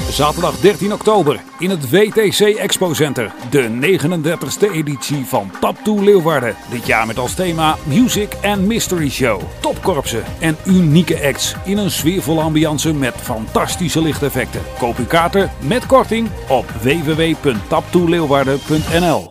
Zaterdag 13 oktober in het WTC Expo Center. De 39e editie van Taptoe Leeuwarden. Dit jaar met als thema Music and Mystery Show. Topkorpsen en unieke acts in een sfeervolle ambiance met fantastische lichteffecten. Koop uw kaarten met korting op www.taptoeleeuwarden.nl.